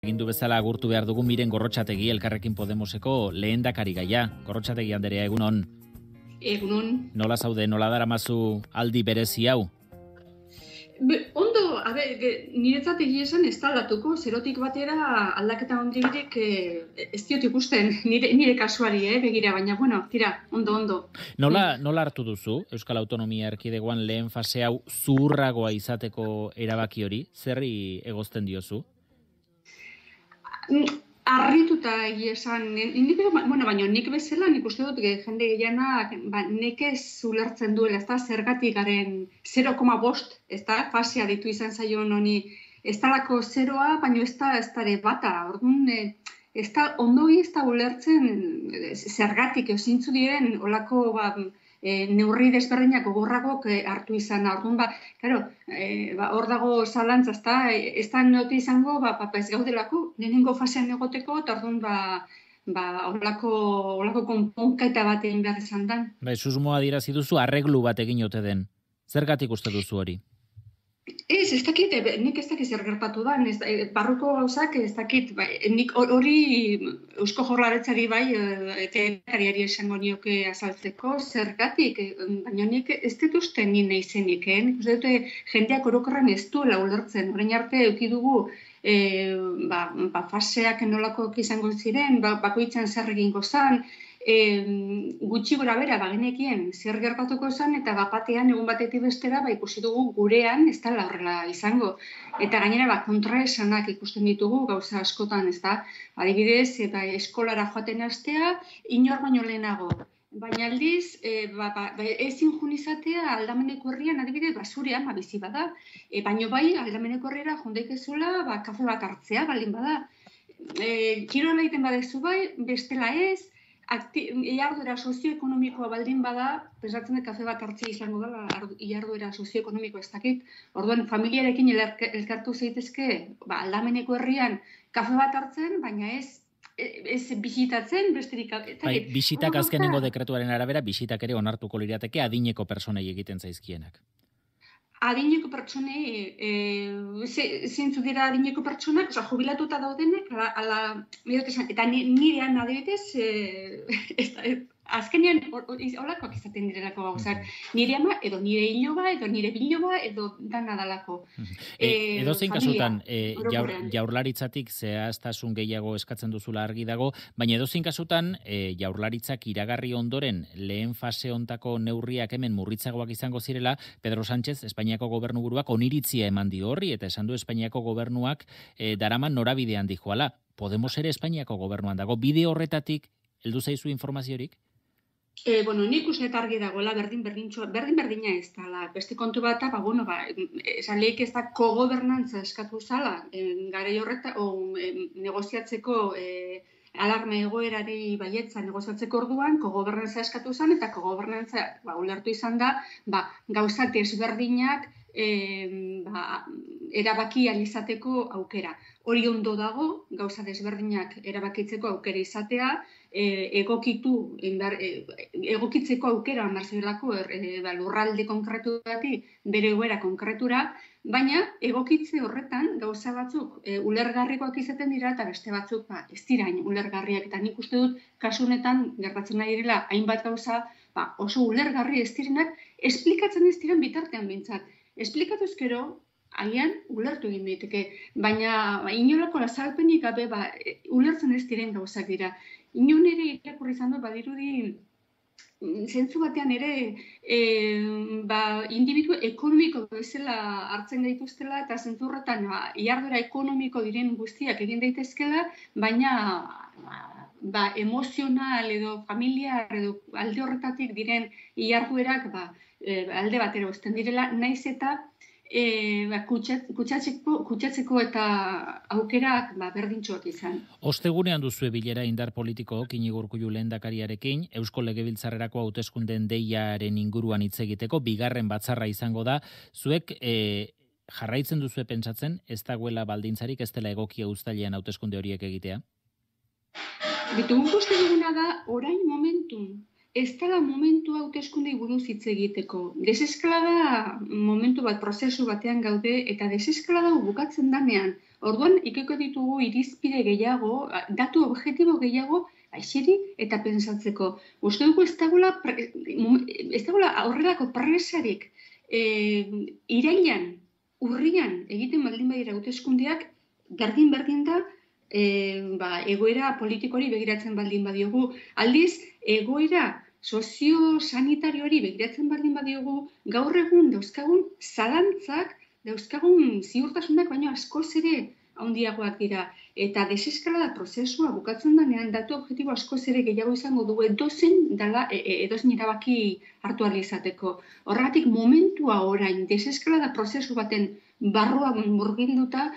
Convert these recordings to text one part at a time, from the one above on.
Egin du bezala agurtu behar dugu Miren Gorrotxategi Elkarrekin Podemoseko lehendakari gaia. Gorrotxategi Anderea, egunon. Egunon. Nola zaude, nola daramazu aldi berezi hau? Ondo, niretzat egia esan ez talatuko, zerotik batera aldaketa hondirik ez diot ikusten, nire kasuari, begira, baina, bueno, tira, ondo. Nola hartu duzu Euskal Autonomia Erkidegoan lehen fase hau zuhurragoa izateko erabaki hori? Zerri egozten diozu? Arrituta egia esan, baina nik bezala, nik uste dut jende gehianak nekez ulertzen duela, ez da, zergatik garen 0,5, ez da, fasea ditu izan zaion honi, ez dalako 0a, baina ez da ere bata, orduan, ez da, ondoi ez da ulertzen zergatik, zintzu diren, olako, neurri desberdinak gogorragok hartu izan. Orduan, hor dago zalantza, ez da note izango, ez gaudelako, lehenengo fasean egoteko, eta orduan, olako konponketa bat egin behar izan dan. Susmoa dirazi duzu, arreglu bat egin ote den. Zergatik uste duzu hori? Ez dakit, nik ez dakit zer gertatu da, barruko gauzak ez dakit, nik hori Eusko Jaurlaritzari lehendakariari esango nioke azaltzeko, zergatik, baina nik ez dut uste ni naizenik, nik uste dut jendeak orokorren ez duela ulertzen, orain arte eduki dugu faseak nolakoak izango ziren, bakoitzan zer egingo zan, gutxi gora bera bagenekien zer gertatuko zen eta batean egun batetik bestera ikusi dugu gurean ez da horrela izango. Eta gainera kontraesanak ikusten ditugu gauza askotan, ez da. Adibidez, eskolara joaten hastea inor baino lehenago. Baina aldiz, ezin jun izatea aldameneko herrian, adibidez, basurean bizi bada. Baina aldameneko herriera jondaikezula kafe bat hartzea, baldin bada. Kirola egiten badezu bestela ez, iharduera sozioekonomikoa baldin bada, pensatzen dut kafe bat hartzea izango dela, iharduera sozioekonomikoa ez dakit. Orduan, familiarekin elkartu zaitezke, aldameneko herrian kafe bat hartzen, baina ez bisitatzen, besterik... Bisitak azkenengo dekretuaren arabera, bisitak ere onartuko lirateke adineko personei egiten zaizkienak. Adineko pertsonei, zeintzu dira adineko pertsonak, jubilatuta daudenek, eta nirean adibidez, azkenean holakoak izaten direlako gauzak. Nire ama, edo nire iloba, edo nire biloba, edo dana dalako. Edozein kasutan, jaurlaritzatik zehaztasun gehiago eskatzen duzula argi dago, baina edozein kasutan, jaurlaritzak iragarri ondoren lehen fase hontako neurriak hemen murritzagoak izango zirela, Pedro Sánchez, Espainiako gobernuburuak oniritzia eman dio horri, eta esan du Espainiako gobernuak daraman norabidean dijoala. Podemos ere Espainiako gobernuan dago. Bide horretatik, heldu zaizu informaziorik? Nik uste argi dagoela berdina ez dala. Beste kontu bat, esan lehik ez da kogobernantza eskatu zala, garai horretan, negoziatzeko alarme egoerari baietza negoziatzeko orduan, kogobernantza eskatu zen, eta kogobernantza ulertu izan da, gauzak desberdinak erabaki alizateko aukera. Hori ondo dago, gauza desberdinak erabakitzeko aukera izatea, egokitzeko aukera marzelako lurralde konkretu bati bere egoera konkretura, baina egokitze horretan gauza batzuk ulergarrikoak izaten dira eta beste batzuk ez dira ulergarriak. Eta nik uste dut kasu honetan gertatzen nahi direla hainbat gauza oso ulergarri ez direnak, esplikatzen ez diren bitartean bintzat. Esplikatuz gero, agian ulertu egin daiteke, baina inolako azalpenik gabe ulertzen ez diren gauzak dira. Inon ere irakurri izan dut badirudi zentzu batean ere individu ekonomiko bezala hartzen gaituztela eta zentzu horretan iharduera ekonomiko diren guztiak egin daitezkela, baina emozional edo familiar edo alde horretatik diren iharduerak alde batera uzten direla, naiz eta kutsatzeko eta aukerak berdintxoak izan. Ostegunean duzue bilera indar politikook Iñigo Urkullu lehendakariarekin, Eusko Legebiltzarrerako hauteskunteen deiaren inguruan hitz egiteko, bigarren batzarra izango da. Zuek jarraitzen duzue pentsatzen, ez dagoela baldintzarik, ez dela egokia uztailean hauteskunde horiek egitea? Guk uste duguna da, orain momentun, ez dela momentu hauteskundei buruz hitz egiteko. Deseskalada momentu bat, prozesu batean gaude, eta deseskalada bukatzen danean, Orduan, ikeko ditugu irizpide gehiago, datu objektibo gehiago, aixeri eta pensatzeko. Uste dugu ez dagoela horrelako presarik irailan, urrian, egiten baldin badira hauteskundeak, berdin da, egoera politikori begiratzen baldin badiogu. Aldiz, egoera sozio-sanitarioari begiratzen baldin badiogu, gaur egun dauzkagun zalantzak, dauzkagun ziurtasunak baino askoz ere handiagoak dira. Eta deseskalada prozesua bukatzen denean datu objektibo askoz ere gehiago izango dugu edozein erabaki hartu ahal izateko. Horregatik momentua orain deseskalada prozesu baten barruan murgilduta,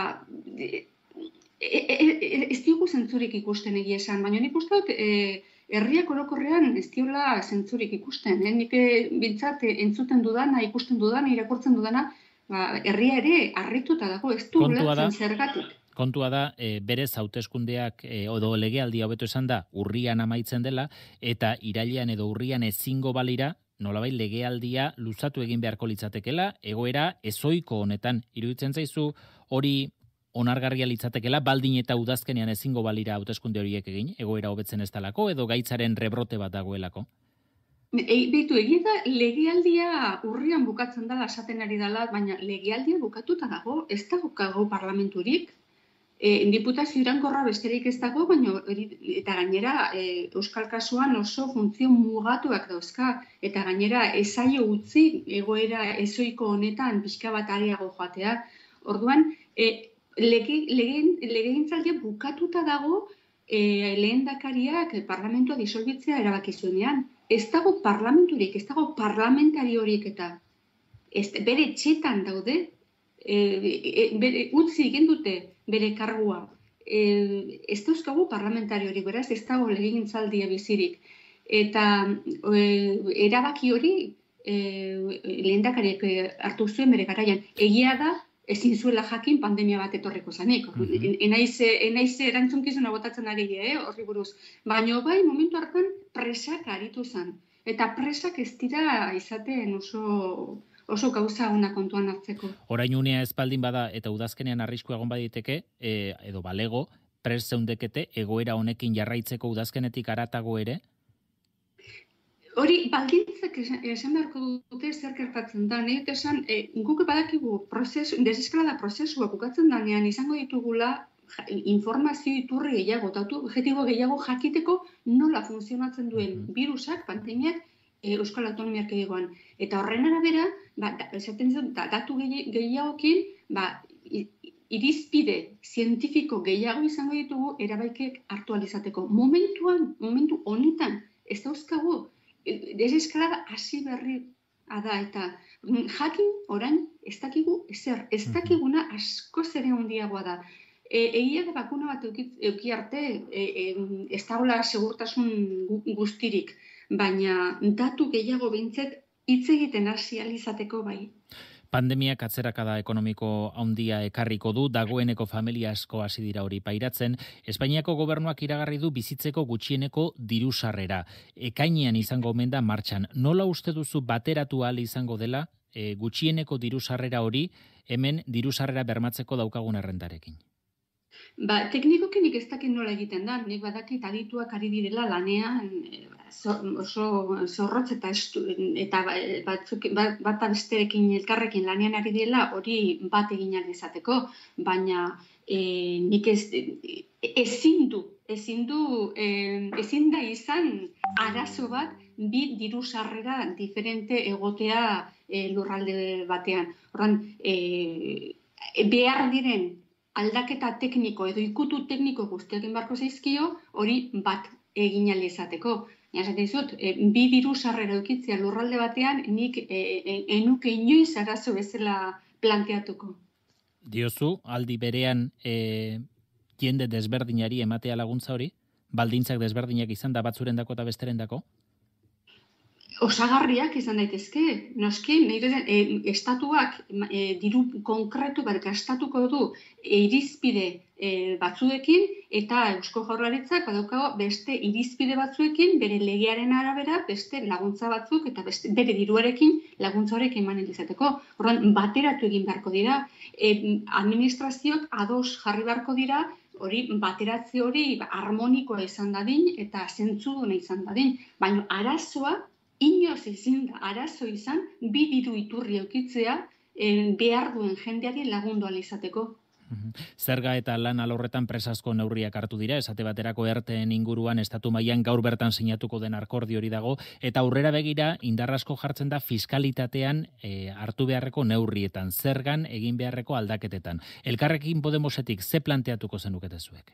ez diogu zentzurik ikusten egia esan, baina nik uste dut herriak orokorrean ez diola zentzurik ikusten. Nik bintzat entzuten dudana, ikusten dudana, irakurtzen dudana, herria ere harrituta dago, ez du ulertzen zergatik. Kontua da, berez hauteskundeak edo legealdia hobeto esan da, urrian amaitzen dela, eta irailean edo urrian ezingo balira, nolabait legealdia luzatu egin beharko litzatekela, egoera ezoiko honetan. Iruditzen zaizu hori onargarria litzatekela, baldin eta udazkenean ezingo balira hauteskunde horiek egin, egoera hobetzen ez dalako, edo gaitzaren rebrote bat dagoelako? Beitu, egia da, legealdia urrian bukatzen dela, esaten ari dela, baina legealdia bukatuta dago, ez dago parlamenturik, diputazio iraunkorra besterik ez dago, baina eta gainera Euskal kasuan oso funtzio mugatuak dauzka, eta gainera ezaio utzi egoera ezoiko honetan pixka bat areago joatea. Orduan, legegintzaldia bukatuta dago lehendakariak parlamentua disolbitzea erabaki zuenean. Ez dago parlamenturik, ez dago parlamentari horiek eta bere etxetan daude, utzi egin dute bere kargua. Ez dauzkagu parlamentari hori, beraz ez dago legegintzaldia bizirik. Eta erabaki hori lehendakariak hartu zuen bere garaian. Egia da, ezin zuela jakin pandemia bat etorriko zanik. Enaiz erantzunkizuna botatzen ari horri buruz. Baina bai, momentu hartan presak aritu zen. Eta presak ez dira izaten oso gauza ona kontuan hartzeko. Orain unea espaldin bada eta udazkenean arrisku egon baditeke, edo balego, pres zeundekete egoera honekin jarraitzeko udazkenetik haratago ere? Hori, baldintzak esan beharko dute zer gertatzen da. Nahi dut esan, guk badakigu deseskalada prozesua bukatzen danean izango ditugula informazio iturri gehiago, datu objektibo gehiago jakiteko nola funtzionatzen duen virusak, pandemiak, Euskal Autonomia Erkidegoan. Eta horren arabera, esaten dut, datu gehiagokin, irizpide zientifiko gehiago izango ditugu erabaikek hartu ahal izateko. Momentu honetan, ez dauzkagu, deseskalada hasi berri da, eta jakin orain ez dakigu ezer, ez dakiguna askoz ere handiagoa da. Egia da bakuna bat euki arte, ez dagoela segurtasun guztirik, baina datu gehiago behintzat hitz egiten hasi ahal izateko bai. Pandemiak atzerakada ekonomiko handia ekarriko du, dagoeneko familia asko hasi dira hori pairatzen. Espainiako gobernuak iragarri du bizitzeko gutxieneko diru sarrera. Ekainean izango omen da martxan. Nola uste duzu bateratu ahal izango dela gutxieneko diru sarrera hori hemen diru sarrera bermatzeko daukagun errentarekin? Teknikoki nik ez dakit nola egiten da. Nik badakit adituak ari direla lanean oso zorrotz eta bat besterekin elkarrekin lanean ari direla hori bat egin ahal izateko, baina nik ezin da izan arazo bat bi diru sarrera diferente egotea lurralde batean. Horren, behar diren aldaketa tekniko edo ikutu tekniko guztiak inbarko zaizkio, hori bat egin ahal izateko. Esaten dizut, bi diru sarrera edukitzea lurralde batean, nik enuke inoiz arazo bezala planteatuko. Diozu, aldi berean jende desberdinari ematea laguntza hori? Baldintzak desberdinak izan da batzurendako eta besterendako? Osagarriak izan daitezke. Noski, estatuak diru konkretu bat gastatuko du irizpide batzuekin, eta Eusko Jaurlaritzak badauka beste irizpide batzuekin, bere legearen arabera, beste laguntza batzuk eta bere diruarekin laguntza horrek eman izateko. Orduan, bateratu egin beharko dira, administrazioak ados jarri beharko dira, hori bateratze hori harmonikoa izan dadin eta zentzuduna izan dadin, baina arazoa inoz ezin da arazo izan bi diru iturri eukitzea behar duen jendeari lagundu ahal izateko. Zerga eta lan alorretan presazko neurriak hartu dira, esate baterako erteen inguruan estatu mailan gaur bertan sinatuko den akordio hori dago, eta aurrera begira indarrasko jartzen da fiskalitatean hartu beharreko neurrietan, zergan egin beharreko aldaketetan. Elkarrekin Podemosetik ze planteatuko zenukete zuek?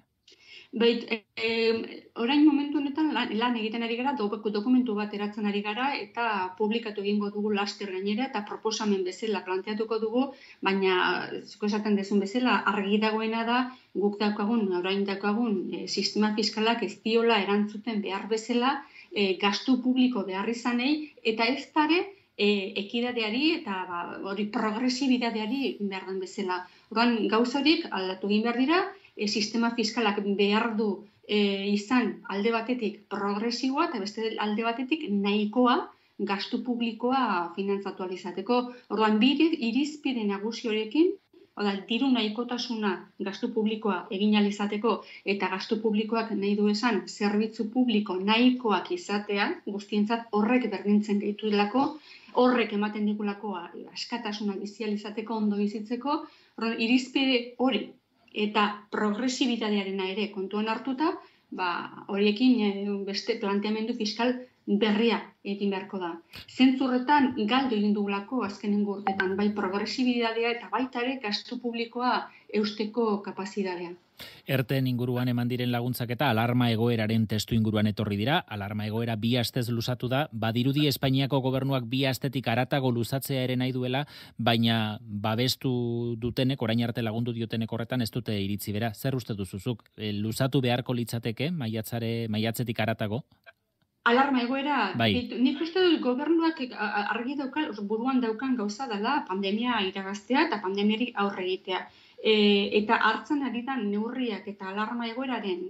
Orain momentu honetan lan egiten ari gara, dokumentu bat eratzen ari gara eta publikatu egingo dugu laster gainera eta proposamen bezala planteatuko dugu, baina zuko esaten dezun bezala argi dagoena da guk orain daukagun sistema fiskalak ez diola erantzuten behar bezala gastu publiko behar izanei eta ez dare ekidadeari eta hori progresibidadeari behar den bezala. Orduan gauza horiek aldatu egin behar dira, sistema fiskalak behar du izan alde batetik progresiboa eta beste alde batetik nahikoa gastu publikoa finantzatu ahal izateko. Orduan, irizpide nagusi horiekin, diru nahikotasuna gastu publikoa egin ahal izateko eta gastu publikoak nahi du esan zerbitzu publiko nahikoak izatea, guztientzat horrek berdintzen gaituelako, horrek ematen digulako askatasuna bizi ahal izateko, ondo bizitzeko. Orduan, irizpide hori eta progresibitatearena ere kontuan hartuta, horiekin beste planteamendu fiskal berria egin beharko da. Zentzurretan galdu egin dugulako azkenengo urtetan, bai progresibitatea eta baita ere gastu publikoa eusteko kapazitatea. Erteen inguruan eman diren laguntzak eta alarma egoeraren testu inguruan etorri dira. Alarma egoera 2 astez luzatu da, badirudi Espainiako gobernuak 2 astetik haratago luzatzea ere nahi duela, baina babestu dutenek, orain arte lagundu diotenek horretan ez dute iritzi bera. Zer uste duzuzuk? Luzatu beharko litzateke maiatzetik haratago? Alarma egoera, nik uste dut gobernuak argi daukan, buruan daukan gauza dela pandemia iragaztea eta pandemiari aurre egitea. Eta hartzen ari da neurriak eta alarma egoeraren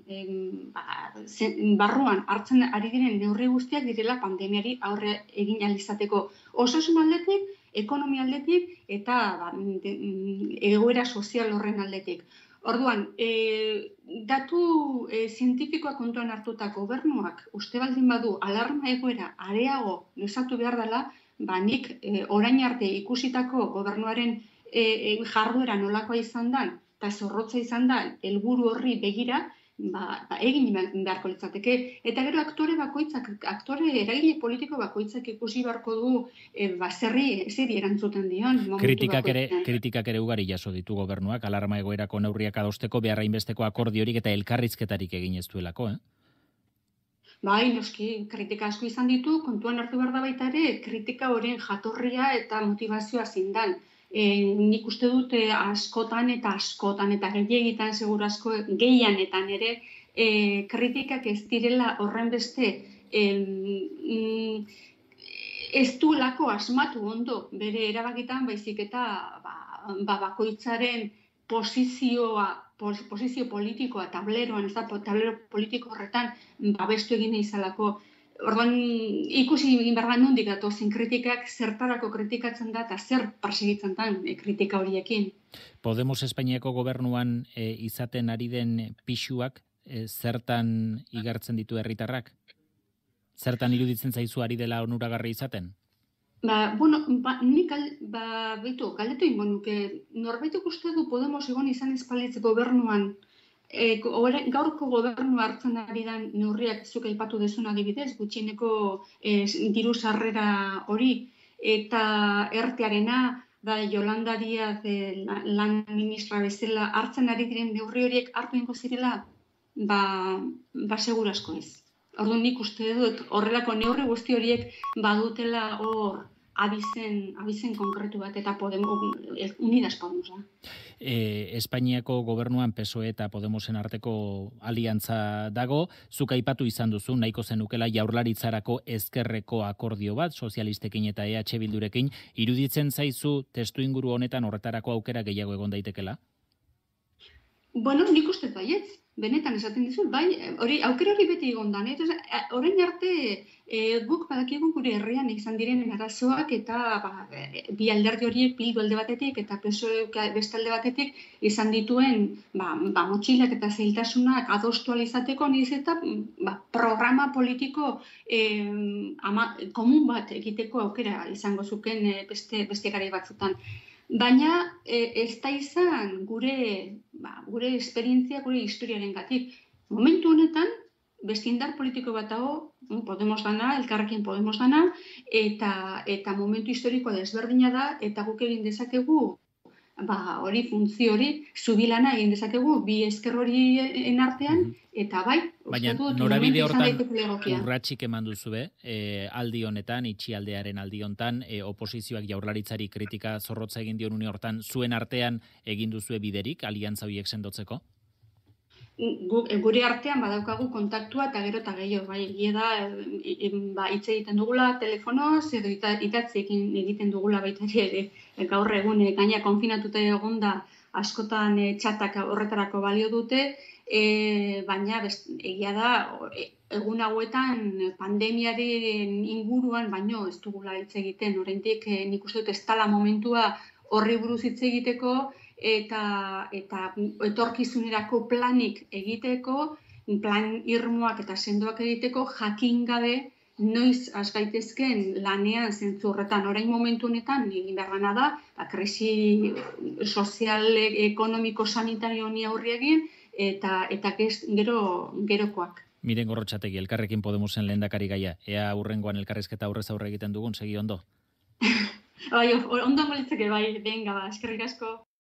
barruan hartzen ari diren neurri guztiak direla pandemiari aurre egin ahal izateko. Osasun aldetik, ekonomia aldetik eta egoera sozial horren aldetik. Orduan, datu zientifikoa kontuan hartuta gobernuak uste baldin badu alarma egoera areago luzatu behar dela, nik orain arte ikusitako gobernuaren jarduera nolakoa izan da, eta zorrotza izan da, helburu horri begira, egin beharko litzateke. Eta gero eragile politiko bakoitzak ikusi beharko du zeri erantzuten dion. Kritikak ere ugari jaso ditu gobernuak, alarma egoerako neurriak adosteko beharra inbesteko akordiorik eta elkarrizketarik egin ez duelako, Bai, noski, kritika asko izan ditu, kontuan hartu behar da baita ere, kritika horien jatorria eta motivazioa zindan. Nik uste dut askotan eta gehiegitan seguru asko gehianetan ere kritikak ez direla horren beste ez duelako asmatu ondo bere erabakitan, baizik eta bakoitzaren posizio politikoa tableroan, ez da tablero politiko horretan babestu egin izalako. Orduan, ikusi egin behar nondik datozen kritikak, zertarako kritikatzen da eta zer persegitzen da kritika horiekin. Podemos Espainiako gobernuan izaten ari den pisuak zertan igartzen ditu herritarrak? Zertan iruditzen zaizu ari dela onuragarri izaten? Nik galdetu ingo nuke, norbaitek uste du Podemos egon izan espalitz gobernuan, gaurko gobernu hartzen ari dan neurriak zuk aipatu dezun adibidez, gutxieneko diru sarrera hori, eta ertearena, Yolanda Díaz lan ministra bezala hartzen ari diren neurri horiek hartu ingo zirela, segurazko asko ez. Orduan nik uste dut horrelako neurri guzti horiek badutela hor abizen konkretu bat eta Unidas Podemos. Espainiako gobernuan PSOE eta Podemosen arteko aliantza dago, zuk aipatu izan duzu, nahiko zenukela jaurlaritzarako ezkerreko akordio bat, sozialistekin eta EH Bildurekin, iruditzen zaizu testu inguru honetan horretarako aukera gehiago egon daitekela? Nik uste baietz. benetan esaten dizut, bai, aukera hori beti egondan, orain arte guk badakigu gure herrian izan diren arazoak eta bi alderdi horiek Bildu alde batetik eta PSOE beste alde batetik izan dituen motxilak eta zailtasunak adostu ahal izateko, niz eta programa politiko komun bat egiteko aukera izango zuken beste garai batzutan. Baina ez da izan gure esperientzia, gure historiarengatik. Momentu honetan, beste indar politiko bat dago, Podemos dana, Elkarrekin Podemos dana, eta momentu historikoa desberdina da, eta guk egin dezakegu, hori funtzio hori, zubilana egin dezakegu, bi ezker horien artean, eta bai, baina norabide hortan urratsik eman duzu, aldi honetan, itxialdearen aldi honetan, oposizioak Jaurlaritzari kritika zorrotza egin dion une hortan, zuen artean egin duzue biderik, aliantza horiek sendotzeko? Gure artean badaukagu kontaktua eta gero eta gehiago, bai, hitz egiten dugula telefonoz, edo itatzeekin egiten dugula baita ere, gaur egun gaina konfinatuta egonda askotan txatak horretarako balio dute, baina egia da, egun hauetan pandemiaren inguruan, baino ez dugula hitz egiten, oraindik nik uste dut ez dela momentua horri buruz hitz egiteko, eta etorkizunerako planik egiteko, plan irmoak eta sendoak egiteko, jakin gabe noiz has gaitezken lanean zentzu horretan. Orain momentu honetan egin beharrana da, krisi sozial, ekonomiko, sanitario honi aurre egin, eta gerokoak. Miren Gorrotxategi, Elkarrekin Podemosen lehendakari gaia, ea hurrengoan elkarrizketa aurrez aurre egiten dugun, segi ondo? Ondo molitzeke, bai, venga, eskerrik asko.